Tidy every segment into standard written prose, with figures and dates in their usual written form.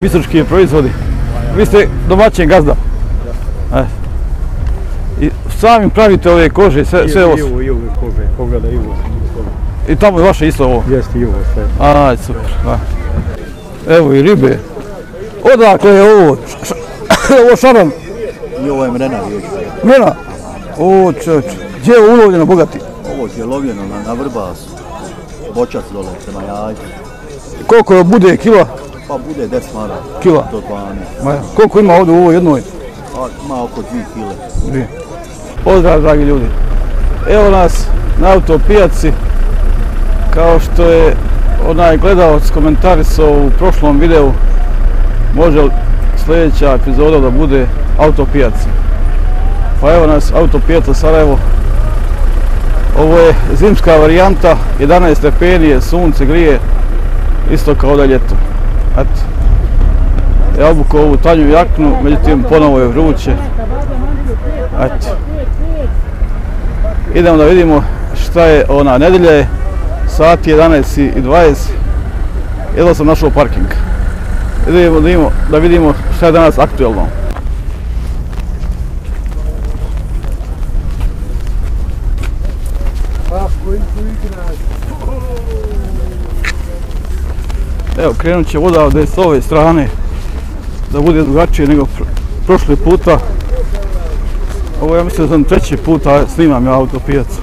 Bistrički proizvodi. Vi ste domaćin gazda. I sami pravite ove kože, sve ovo. I ove kože, pogledaj i ovo. I tamo je vaše isto ovo? Jeste i ovo sve. Aj, super. Evo i ribe. Odakle je ovo? Ovo šaran? I ovo je mrena. Mrena? O, čoč. Gdje je ulovljeno bogati? Ovo je lovljeno na vrbasu. Bočac dole, prema jajcu. Koliko bude kila? Pa bude 10 maraka. Kila? Do 12. Koliko ima ovdje u ovoj jednoj? Ima oko 2 kile. Pozdrav, dragi ljudi. Evo nas na autopijaci. Kao što je onaj gledalac komentarisao u prošlom videu, može li sljedeća epizoda da bude autopijaca. Pa evo nas autopijaca Sarajevo. Ovo je zimska varijanta, 11 stepeni, sunce grije, isto kao da je ljeto. Eto. Ja obukao ovu tanju jaknu, međutim ponovo je vruće. Eto. Idemo da vidimo šta je ona nedelja je, sati 11:20. Jedva sam našao parking. Idemo da vidimo šta je danas aktuelno. Evo, krenut će voda ovdje s ove strane, da bude drugačije nego prošli puta. Ovo ja mislim da sam treći puta snimam ja autopijacu.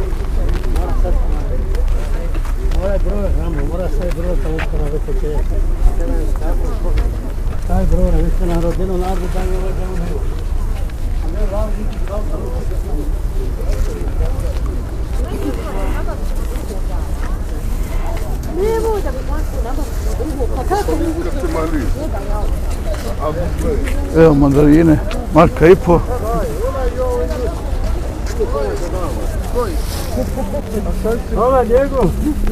Evo mandarine, marka i po. Hvala njegov.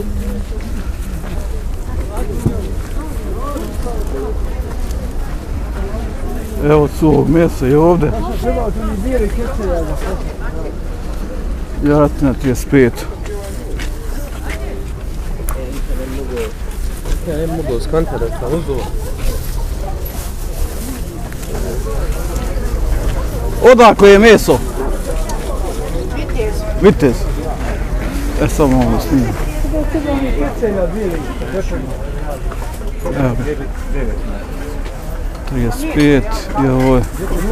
Evo suvog mesa i ovdje. Jaratina 35. Ja ne mogu skantati da sam uzelo. Odakle je meso? Vitez. Samo ovo snimam. Evo ga. 35 i ovo je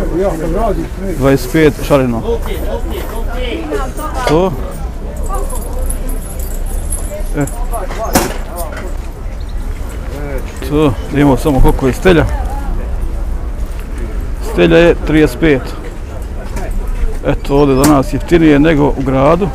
25 šareno. To. To, da imamo samo koliko je stelja. Stelja je 35. Eto, ovdje danas jeftinije nego u gradu.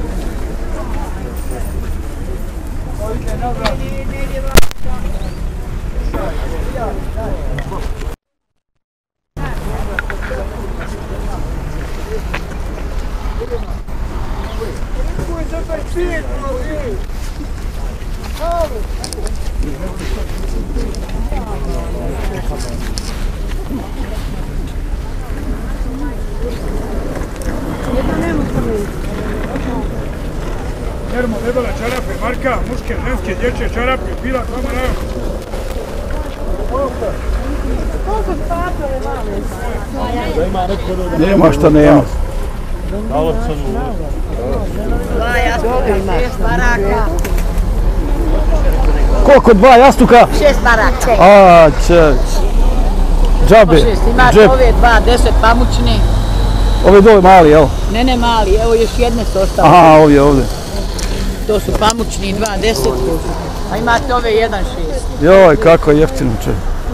Termo, debela čarape, marka, muške, ženske, dječje čarape, bila koma naravno. Koliko spatove male? Nema šta nema. Dva jastuka, 6 maraka. Koliko 2 jastuka? 6 maraka. A, džabe. Imate ove 2, 10 pamučne. Ove dole mali, jel? Ne mali, evo još jedne su ostale. Aha, ovdje. To su pamučni 2, 10. A imate ove 1, 6. Joj, kako je jeftino če.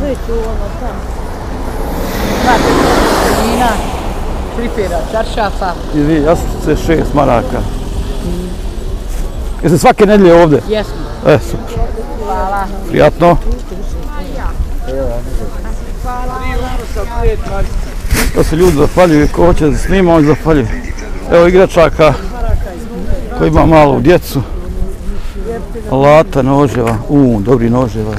Imate vina, šripera, čaršafa. I vi, jastuce 6 maraka. Jeste svake nedelje ovdje? Jesmo. Super. Hvala. Prijatno. To se ljudi zahvaljuju, ko hoće da snima, on zahvaljuje. Evo igračaka koji ima malu djecu. Alata, noževa, dobri noževa.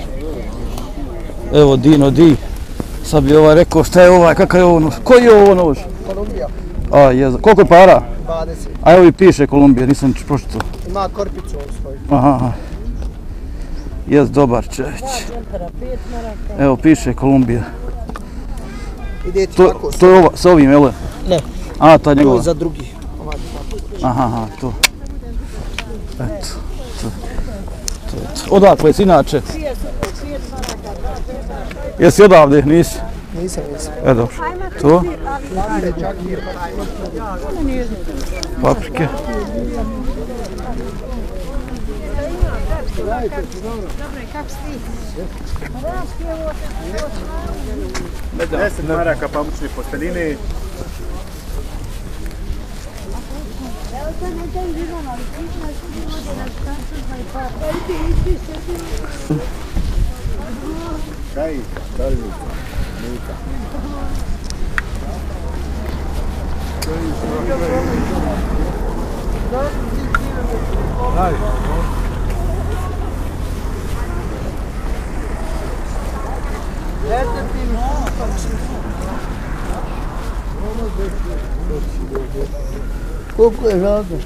Evo Dino Di. Sad bi rekao šta je ovaj, kakav je ovo nož? Koji je ovo nož? Kolumbija. Koliko je para? 20. A evo i piše Kolumbija, nisam pročitao. Ima korpicu u svoj. Aha. Jes, dobar čević. Evo piše Kolumbija. To je ova, s ovim, jel? Ne. A, ta njegova. Ovo je za drugi. Aha, to. Eto. Odakle si inače? Jesi odavde, nisi? Nisam. Dobro. To? Paprike. Kako si? 10 maraka pamučne posteljine. Koliko je žalga?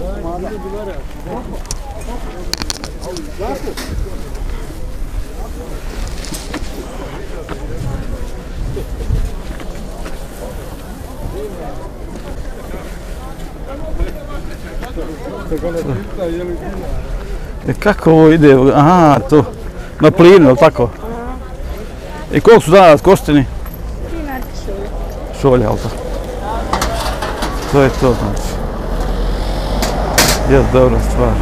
Kako ovo ide? Aha, to. Na plinu, ili tako? I koliko su danas košteni? Šolja, ali tako? To je to, znači. Jes, dobra stvar.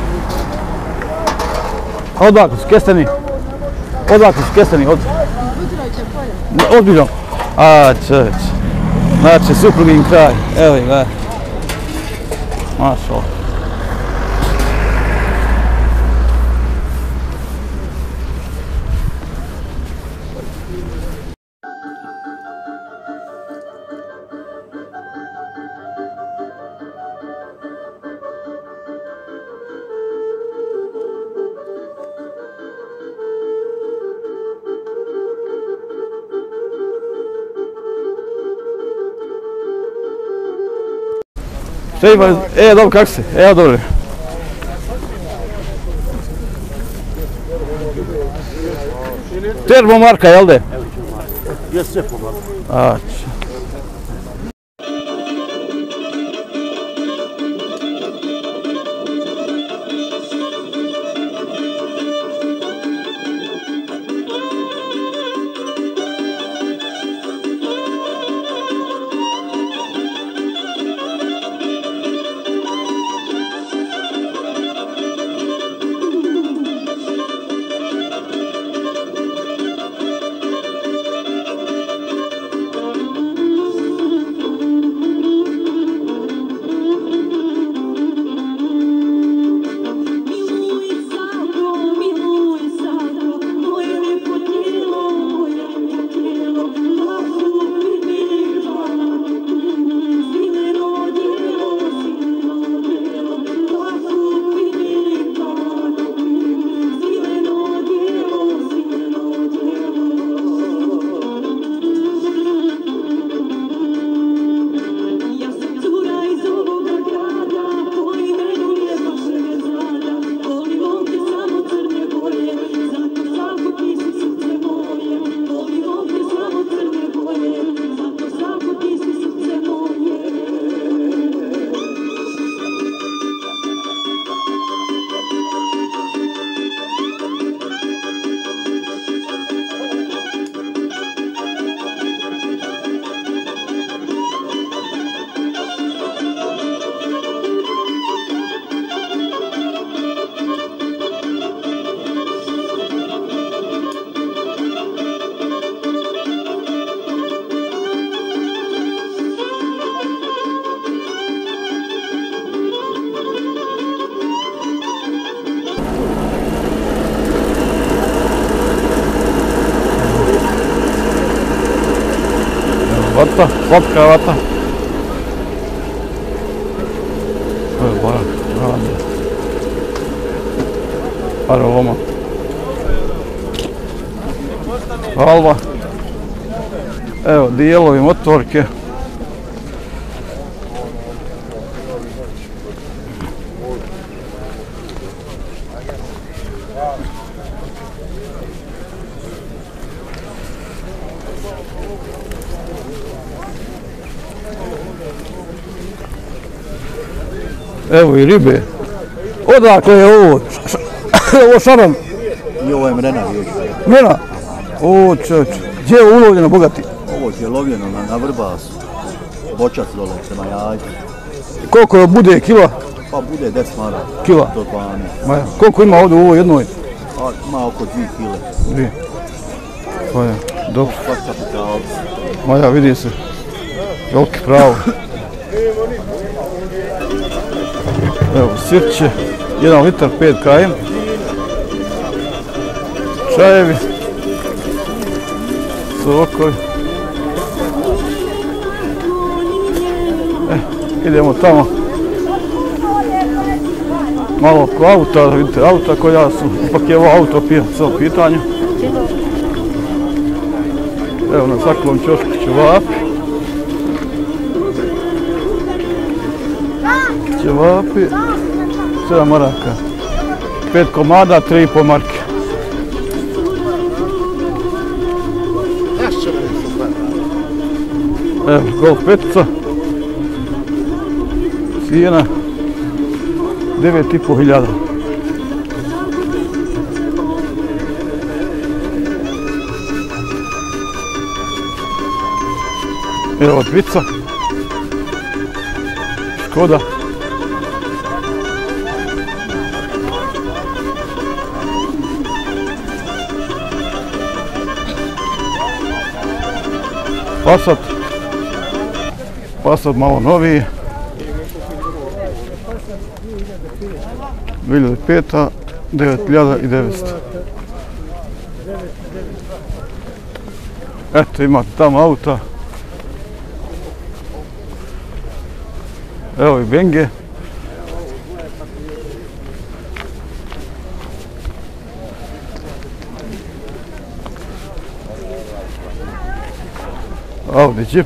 A odakle su kesteni? Odakle su kesteni? Odbiljom. A, čovječ. Znači, suprugin kraj. Evo ih, gledaj. Mašala. Šta ima? Dobro, kako si? Evo, dobro. Termomarka, jel de? Je sve pomarka. Ač. Vata, slatka vata. To je barak, radi. Aroma. Halva. Evo, dijelovi motorke. Evo i ribe. Odakle je ovo? Ovo šaran? I ovo je mrena riječ. Mrena? O čoč. Gdje je ulovljeno, bogati? Ovo je lovljeno na Vrbasu. Bočac dole, prema Jajcu. Koliko bude kila? Pa bude 10 maraka. Kila? Do 12. Maja. Koliko ima ovdje u ovoj jednoj? A, ima oko 2 kile. Dvije. Maja, dobro. Svak kapitalci. Maja, vidi se. Veliki pravo. Evo, sirće. 1 litar, 5 km. Čajevi. Sokovi. Idemo tamo. Malo oko auta, vidite auta koja su, ipak je ovo auto pijaca u pitanju. Evo na svakom čošku ćevapi. Ćevapi, 7 maraka. 5 komada, 3,5 marke. Evo, golf petica. Cijena 9.500. Evo dvica. Škoda. Passat. Passat malo noviji. 2005. 9.900. Eto, imate tamo auta. Evo i Benge. Audi Jeep.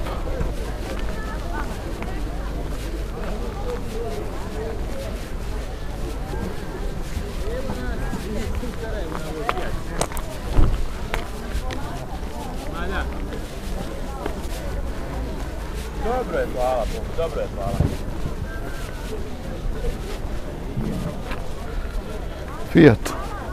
Dobro je, hvala Bogu, dobro je, hvala. Fiat.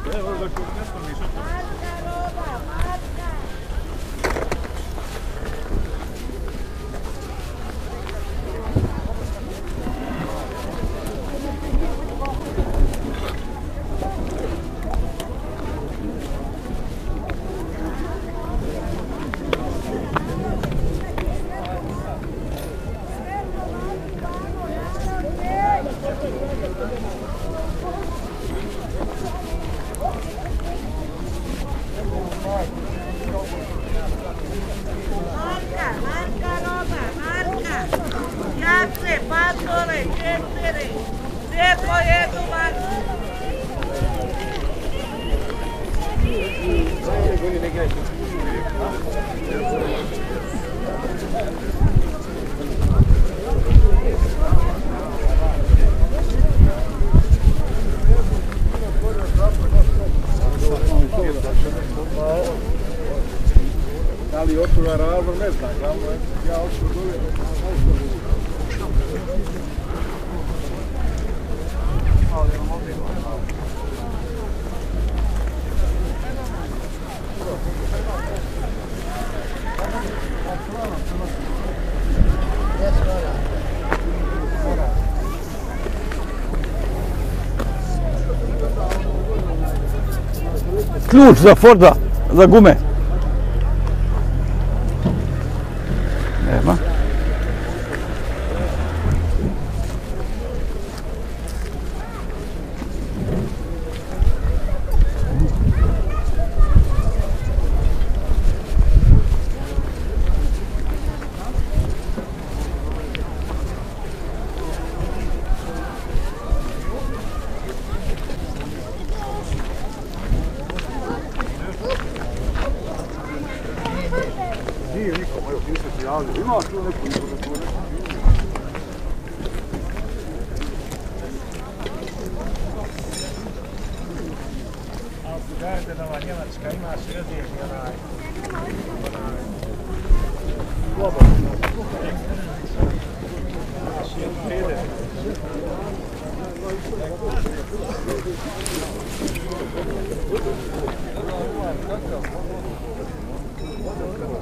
Da li otvora razlog, ne znam, glavno je, ja otvor dole. Ključ za Forda, za gume. Nema. Nije nikom, evo, ti se javljaju. Ima tu neku infrastrukturu. Ali su gledajte da ova Njemačka ima srednji onaj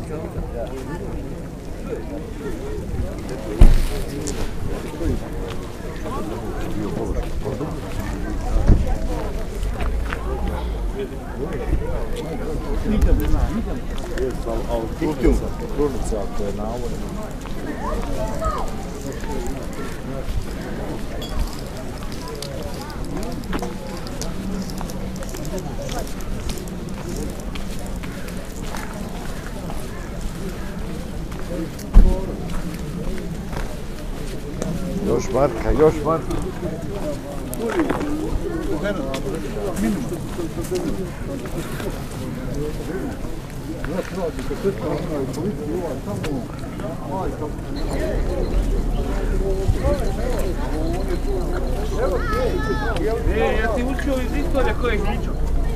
Krunica, ako je navodno. Još Marka, još Marka. Ja ti učio iz istorije koje je ničo.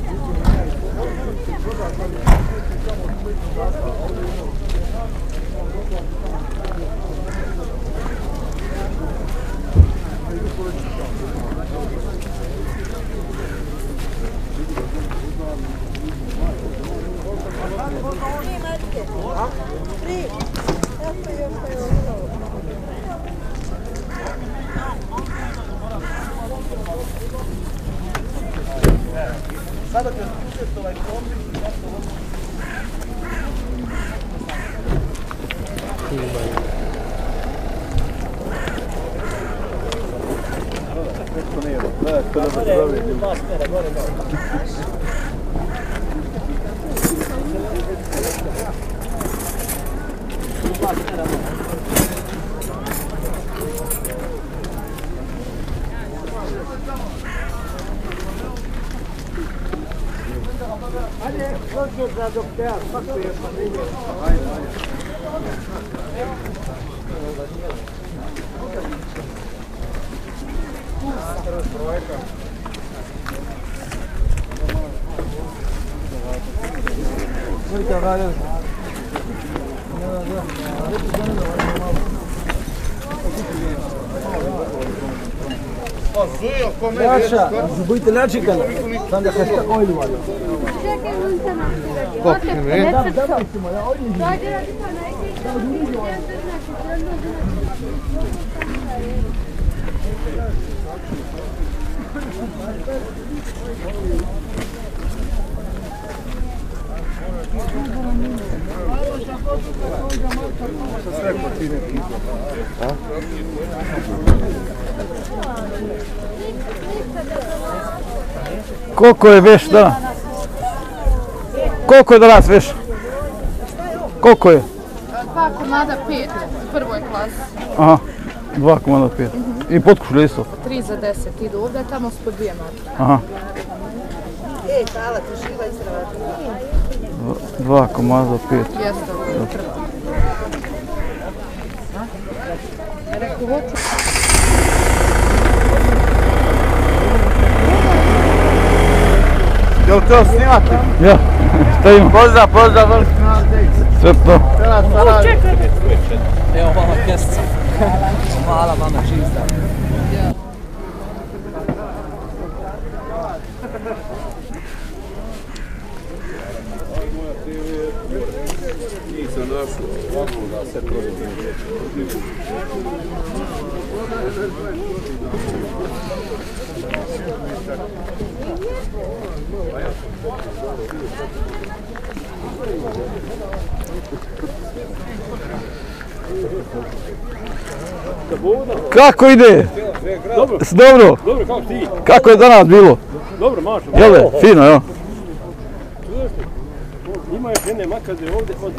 Jaša, budite načekani. Sam da se šta ojlu valja. Čekaj, on se nastavi. Davaj ćemo, ja ovdje idem. Dođe radi pa neki. Koliko je veš danas? Koliko je danas veš? Koliko je? 2 komada 5 u prvoj klasi. Aha, 2 komada 5. I potkušli isto? 3 za 10 idu ovdje, tamo su po 2 marke. Aha. Hvala, ti živa izrava. 2 komada 5. Jeste, ovo je prva. Rekao, hoću. Jel to snimate? Ja, šta ima? Pozdrav, vrsti nas dejce. Sretno. Evo vama pjesca. Hvala vama, čista. Nisam došao, mogu da se prođe. Kako ide? Dobro. Dobro. Dobro, kako ti? Kako je danas bilo? Dobro, mašo. Jel, fino, jo? Ima još jedne makaze ovdje, od.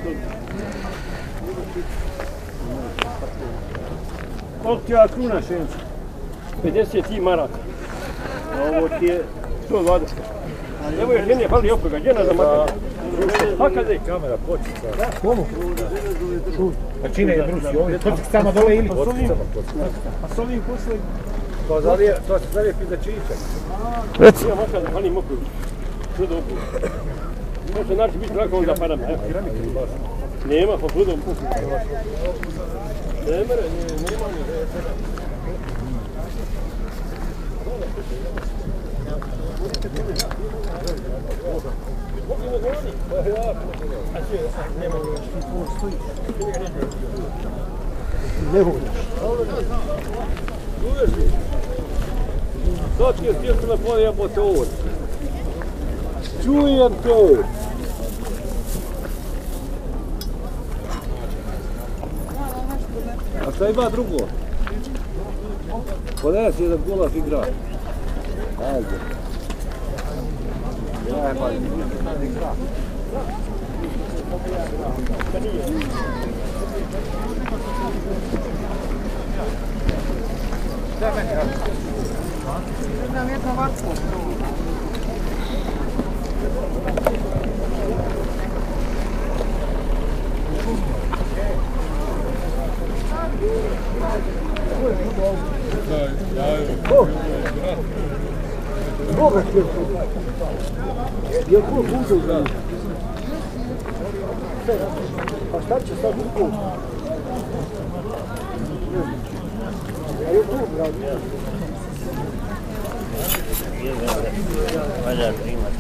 Koliko ti ja kruna šenca? 50 maraka. A ovo ti je 120. Evo još jedne, fali opoga, jedna za makaze. Makaze. Kamera početa. Komu? Pa čine je brusi ovdje, kockicama dole ili? A s ovim posle? To se zalijepi za čičak. Reci. Ima makaze, fali mokriju. Što da opoga. Može naći biti lako onda param. Nema, pa budom puku. Nema ni. Sad ti je stječno na poli jebote ovo. Čujem to. A šta ima drugo? Ponesi jedan golaš igra. Ajde. Ja pa igra. Pa šta će sad u kuću? A je tu, brad? Valja primati.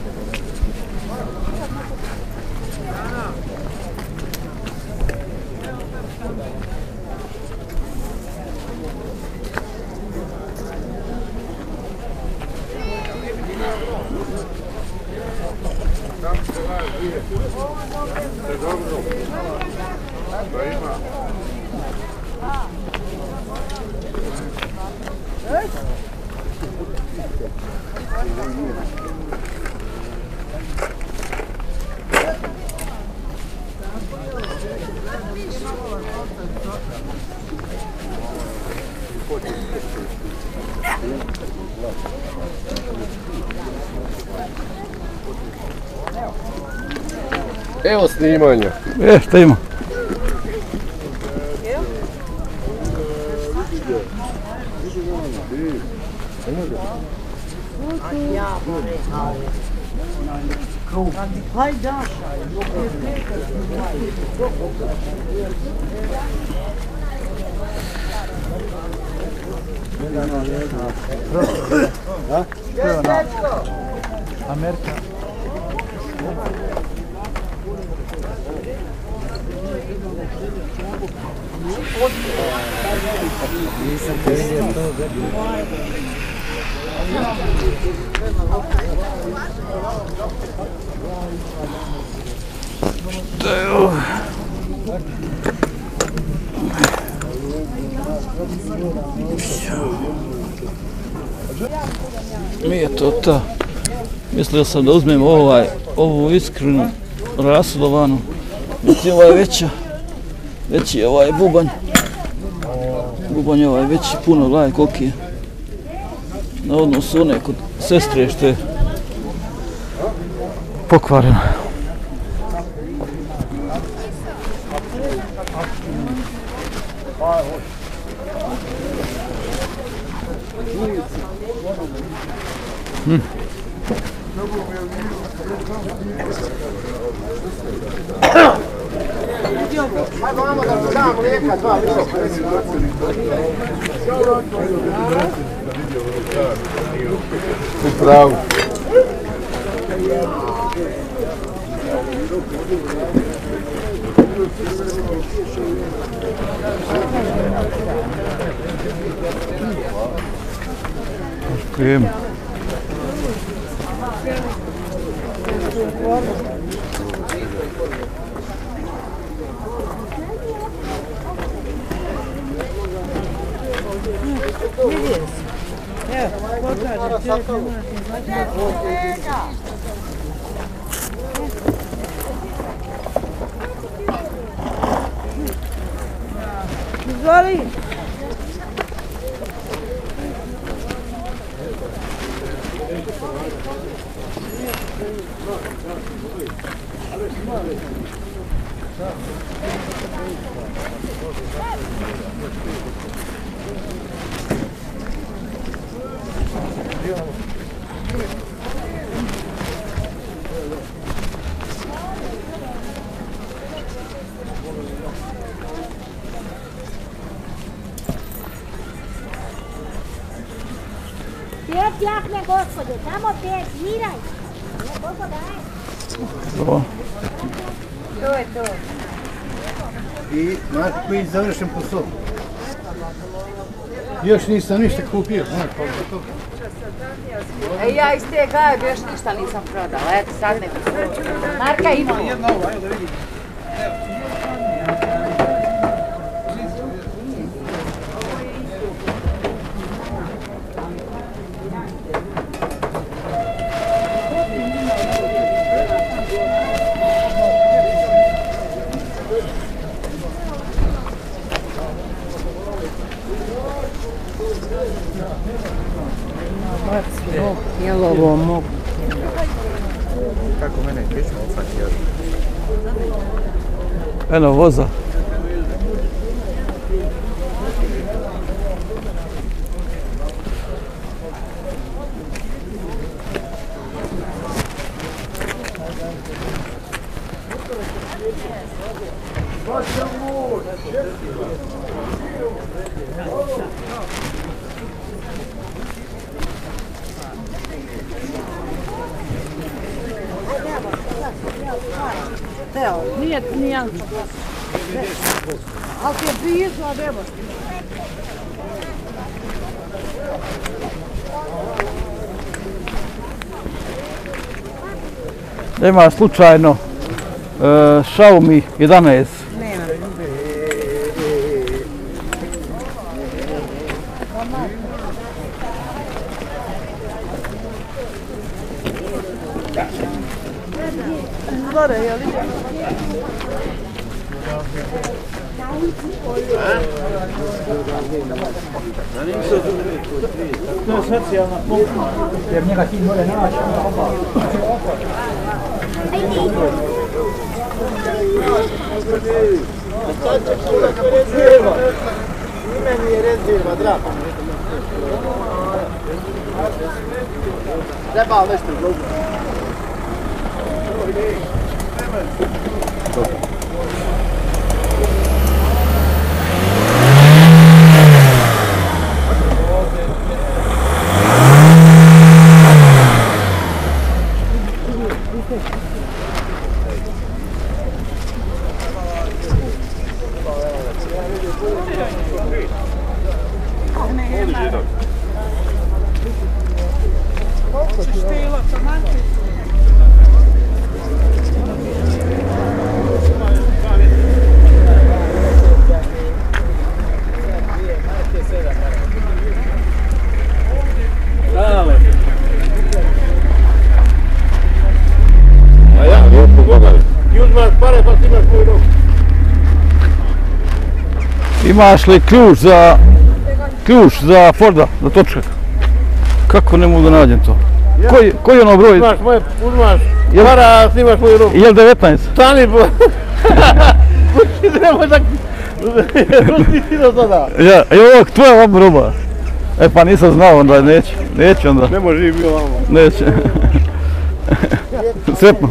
Evo snimanja. Šta ima? Amerika. Nisam te vidio to Nije to ta. Mislio sam da uzmem ovu iskrenu rasudovanu. Biti ova je veći je ovaj bubanj. Bubanj je ovaj veći, puno glaje koliki je. Na odnosu one kod sestre što je pokvareno. Ajde vamo da mu dam mlijeka, 2 litroka. U pravu. Krem. Izvoli. Odjahne, gospode, tamo sviraj. Koliko daje? To je to. I Marko je završen posao. Još nisam ništa kupio. Ja iz te gajbe još ništa nisam prodala, eto sad ne bi. Marka ima. Jedna ova, evo da vidim. Jel ovo mogu? Kako mene pječno ufati? Eno voza. Nije nijanko. Ali ti je blizu, a evo. Nema slučajno Xiaomi 11. Nema. Gore, je li? To je socijalna pomoć. Jer njega ti more naći. Meni je rezerva, drago. Treba nešto drugo. Imaš li ključ za Forda, za točak? Kako ne mogu da nađem to? Koji je ono broj? Uzmaš para, snimaš moju ruku. Jel 19? Stani po... Nemoj tak... Rusti si do sada. Evo, tvoja vam roba. E pa nisam znao onda, neću onda. Ne može biti ovamo. Neće. Sretno.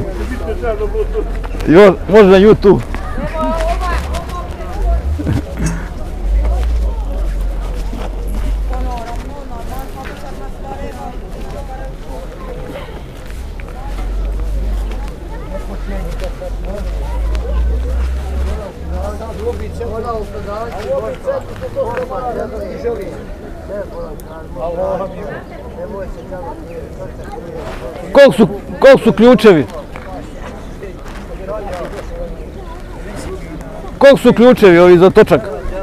Može na YouTube. Koliko su ključevi? Koliko su ključevi ovi za točak?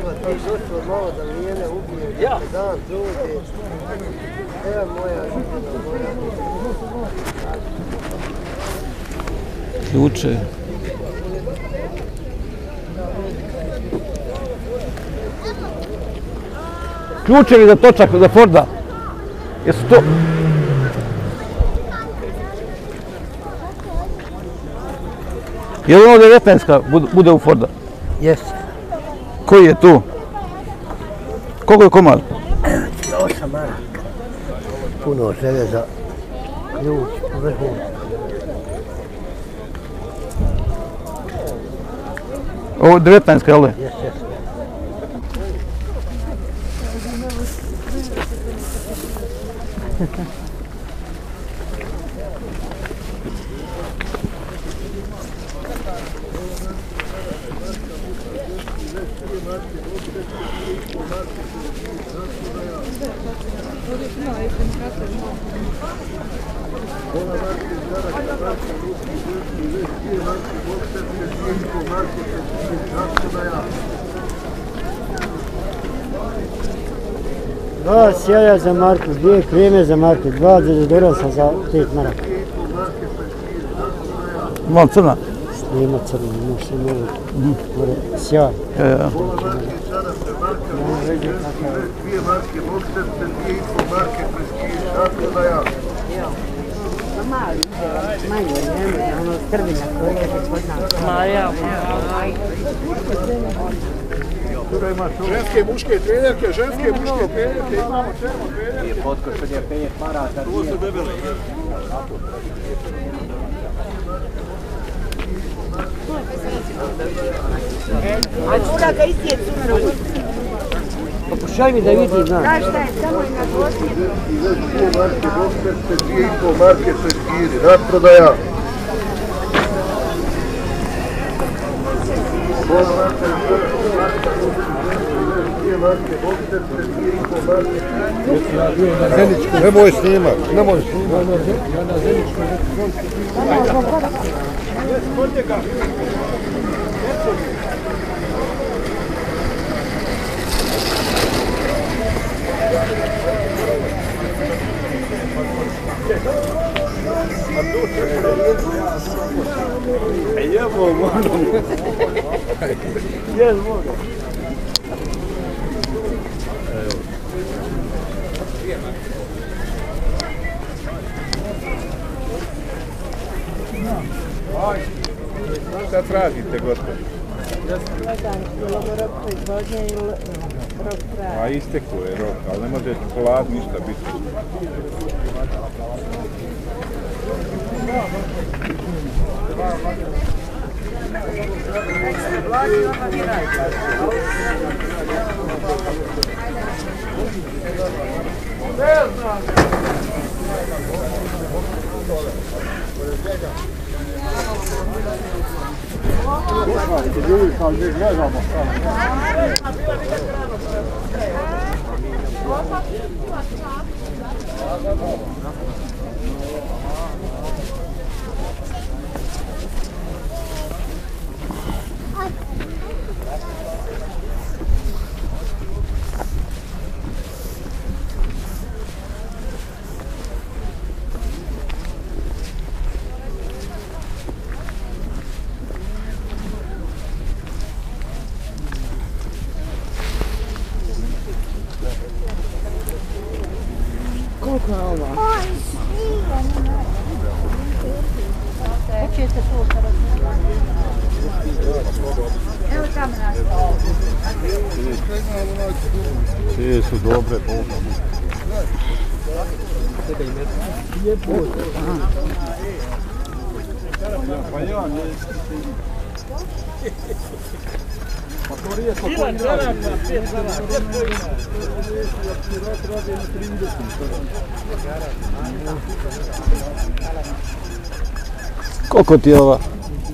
Ključevi. Ključevi za točak, za Forda. Jesu to... Je li ono 19-ka bude u Forda? Jeste. Koji je tu? Koliko je komad? 8 maraka. Puno željeza. Ključ, vrhu. Ovo 19-ka, jel' Jeste, jeste. Dva sjaja za marku, dvije kreme za marku, dva dezodorasa za 5 maraka. Imam crna? Nema crna, ima se mora sjaj. Ja. Dvije marke bokserce, 2,5 marke preskije, tako da ja. Manje, ono strvina koja je kod nas. Maja, Ženske, muške trenerke, imamo čemu trenerke. Je potkošenje 5 maraka. To su debele. a čula ga isti je cumeru. Pokušaj mi da vidim, znam. Znaš šta je, samo je na gosnje. 2,5 marke bokserce, 2,5 marke preskije, nadprodaja. Nemoj snimat, nemoj snimat. Ja na Zeničku. Šta tražite, gospodin? A isteklo je rok, ali ne može čokolad ništa biti. Koliko je ovo? Hoćete to što razmišljati? Evo tamo nas. Te su dobre, Boga. Pa ja ne... Pa to rijetko koji Koliko ti je ova?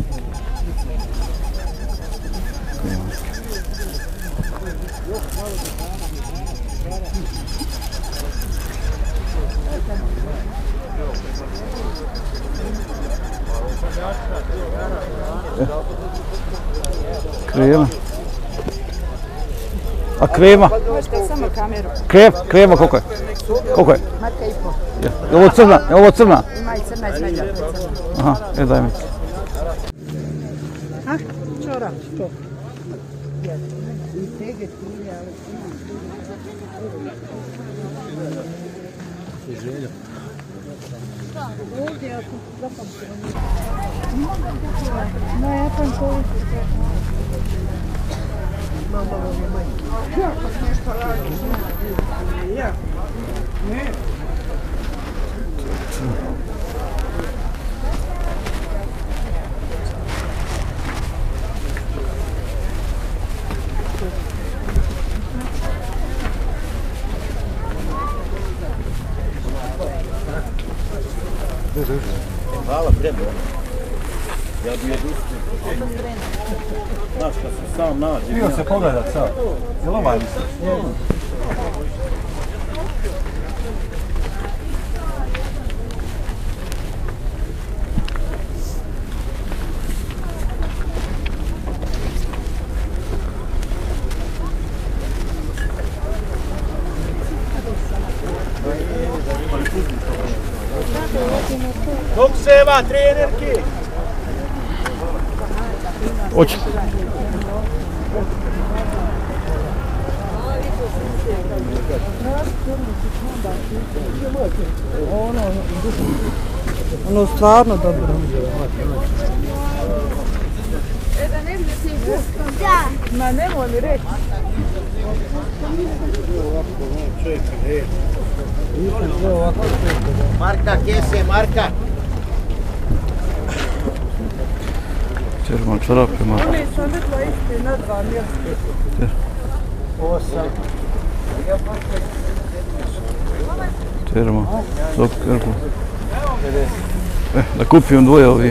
Krema. A krema? Možete samo kameru. Krema koliko je? Koliko je? Marka i pol. Je ovo crna? Je ovo crna? Ima i crna i smeđa. Aha, daj mi. A? Čorap, to. Želja. Ovdje ako zapamćemo. No, ja sam to nešto radiš. Ja. Ne. Hvala, treba. Ja bi jedustio. Znaš, kad se sam nađe. Htio se pogledat sad. Jel ovaj misliš? Hoće. Ono stvarno dobro. Da. Ma nemoj mi reći. Marka, kese, Marka. Čerman čarape, ma. Oni su nekla isti na 2 mjesta. 8. Čerman, dok krpu. Da kupim dvoje ovi.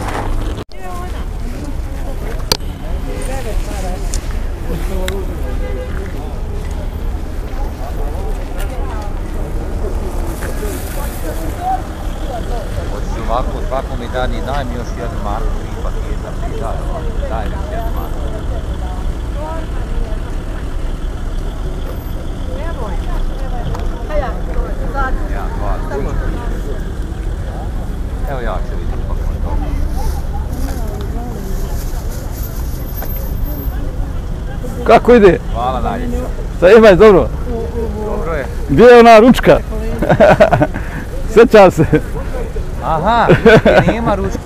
Ovako, svako mi dani, daj mi još jedan marku, 3 paketa, daj mi jedan marku. Ja, 2. Evo ja ću vidjeti kako je to. Kako ide? Hvala dalje. Šta imaš, dobro? Dobro je. Gdje je ona ručka? Sjećam se. Aha, nema ručke.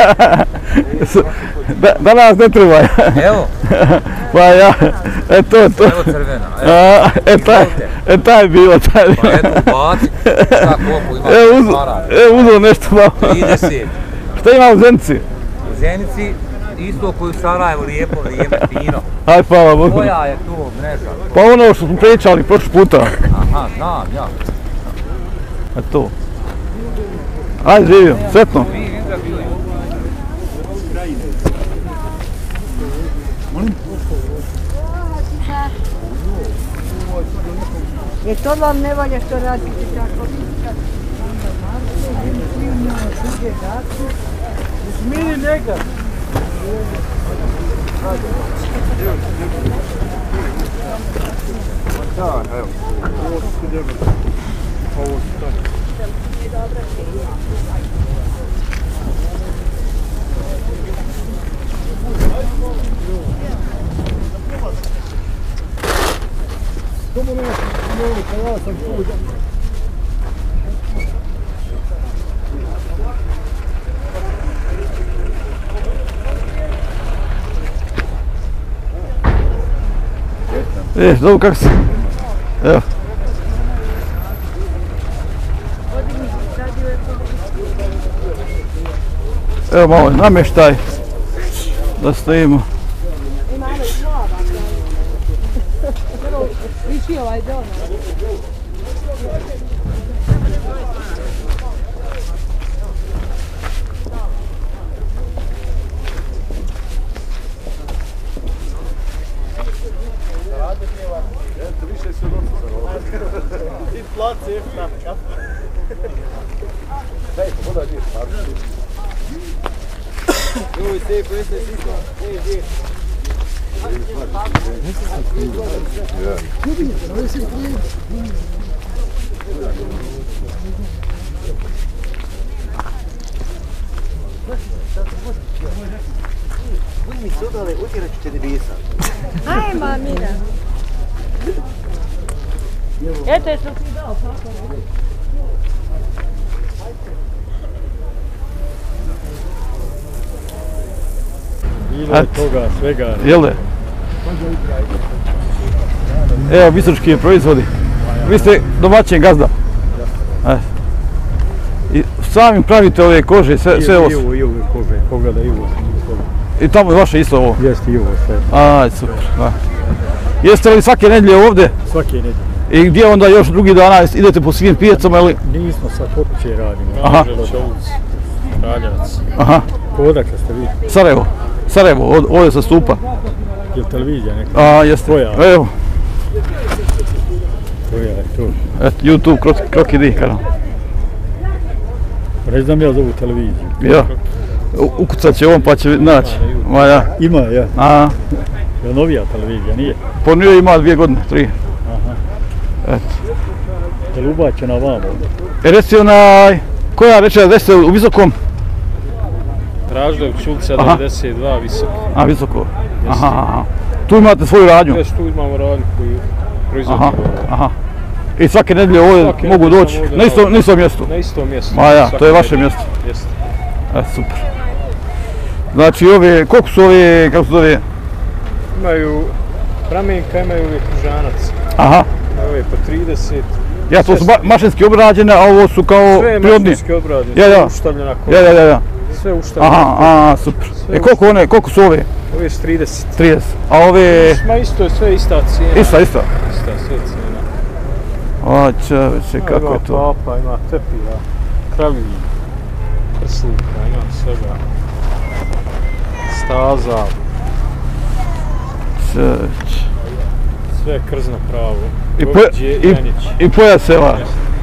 Da nas ne treba. Evo. Pa ja, to. Evo crvena. Taj je bilo. Pa eto, ubaci. Šta koliko ima para? Evo uzeo nešto malo. 30. Šta ima u Zenici? U Zenici isto koju u Sarajevu, lijepo vrijeme, fino. Aj, hvala Bogu. Koja je tu mreža? Pa ono što smo pričali prošli puta. Aha, znam, ja. A to. Ajde, živio, sretno. Je to vam ne valja što radite tako? Smiri njega. Da, evo. Ovo su dobro. Ovo su to. Dobro, kako si? Evo. Evo malo namještaj da stojimo. Viši ovaj dom. I placi nam kap. Daj, pogoda gdje, Joj, te pojeste sisno, gdje. Budь mi se odale, utjerat ću te nebesa. Aj, mamina. Eto je što ti dao, kako? Bilo je toga, svega. Jel' je? Evo, Bistrički proizvodi. Vi ste domaćin gazda. I sami pravite ove kože, sve ovo? I ove kože, pogledaj i ovo. I tamo je vaše isto ovo? Jeste i ovo sve. Aj, super. Jeste li svake nedjelje ovdje? Svake nedjelje. I gdje onda još drugi dana idete po svim pijacama ili? Nismo, sad kod kuće radimo. Anđelo, Šolc, Kraljevac. Aha. Odakle ste vi? Sarajevo, ovdje sa stupa. Je li televizija neka? A, jeste. Koja? Evo. Koja je to? Eto, YouTube, Kroki Di, kanal. Reći da mi ja zovu televiziju. Ja. Ukucat će on pa će naći. Ma ja. Ima, ja. A. Je novija televizija, nije? Po njoj ima 2 godine, 3. Aha. Eto. Je li ubačena vamo? Reci koja reče da ste u Visokom? Raždović, ulica 92, visoko. A, visoko. Aha. Tu imate svoju radnju? Jes, tu imamo radnju koju proizvodimo. Aha. I svake nedelje ovdje mogu doći na istom mjestu? Na istom mjestu. Ma ja, to je vaše mjesto? Jeste. Super. Znači koliko su ove, kako se zove? Imaju pramenka, imaju ove križanac. Aha. Ove po 30. Ja, to su mašinski obrađene, a ovo su kao prirodni? Sve mašinski obrađene, sve uštavljena kola. Ja. Sve uštavljena kola. Aha, super. Koliko su ove? Ove su 30. 30. A ove? Ma isto je sve ista cijena. Ista? Ista, sve cijena. A čoveče, kako je to? Ima papa, ima tepija, kravi, prsluka, ima svega. Staza. Čoveče. Sve krzno pravo. I pojaseva.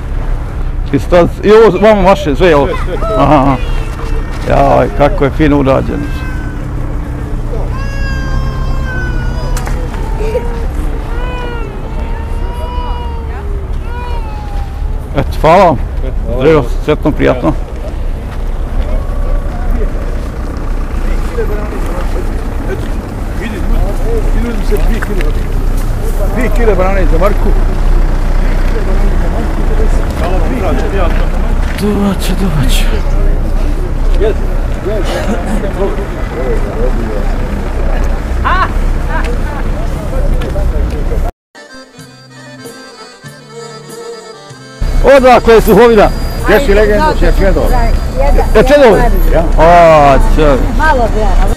I ovo vama maše, sve je ovo? Sve to. Aha. Jaj, kako je fino urađeno. Eto, hvala vam. Želio, sretno, prijatno. Ljudi se 2 kile banane za Marku. Dobače. Odakle je Suhovina? Gdje si legendu, je Čedovi? Je Čedovi? Ja. A, čovječ. Malo brana.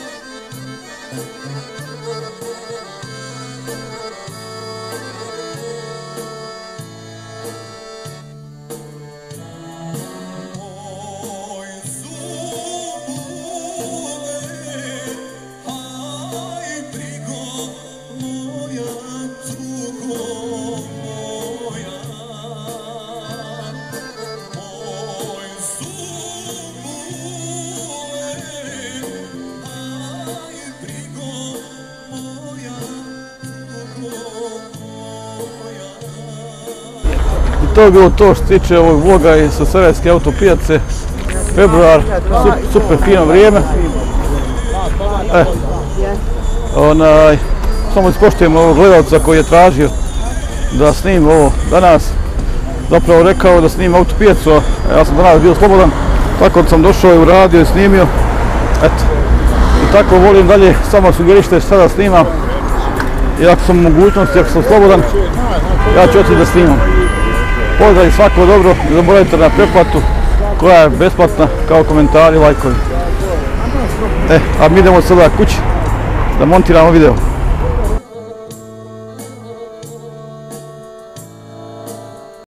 To je bilo to što se tiče ovog vloga iz Sarajevske autopijace. Februar, super fino vrijeme. Samo ispoštujem ovog gledalca koji je tražio da snimim ovo danas. Zapravo rekao da snimim autopijacu, a ja sam danas bio slobodan. Tako sam došao i uradio i snimio. Eto. I tako volim dalje, samo sugerište šta da snimam. I ako sam u mogućnosti, ako sam slobodan, ja ću otići da snimam. Pozdrav i svako dobro, ne zaboravite na pretplatu koja je besplatna, kao komentari, lajkovi. A mi idemo sada kući da montiramo video.